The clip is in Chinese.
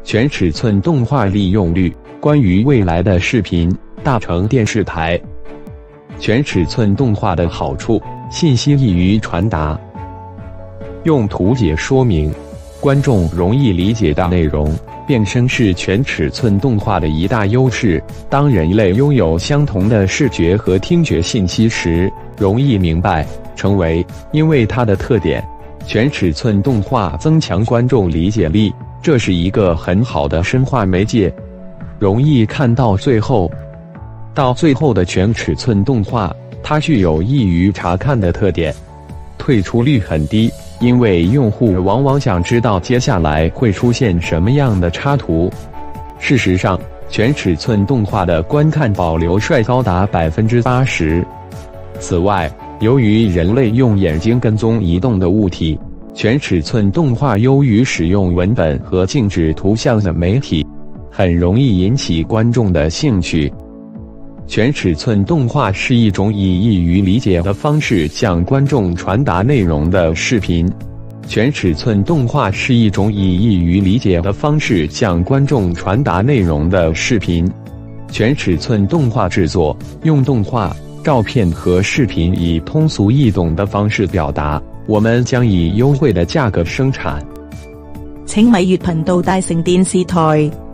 全尺寸动画利用率，关于未来的视频大成电视台。全尺寸动画的好处，信息易于传达。用图解说明，观众容易理解的内容。变声是全尺寸动画的一大优势。当人类拥有相同的视觉和听觉信息时，容易明白，成为因为它的特点。全尺寸动画增强观众理解力，这是一个很好的深化媒介。容易看到最后。到最后的全尺寸动画，它具有易于查看的特点。退出率很低，因为用户往往想知道接下来会出现什么样的插图。事实上，全尺寸动画的观看保留率高达 80%。此外，由于人类用眼睛跟踪移动的物体，全尺寸动画优于使用文本和静止图像的媒体，很容易引起观众的兴趣。全尺寸动画是一种以易于理解的方式向观众传达内容的视频。全尺寸动画是一种以易于理解的方式向观众传达内容的视频。全尺寸动画制作用动画、照片和视频以通俗易懂的方式表达，我们将以优惠的价格生产。 請米閱頻道大成電視台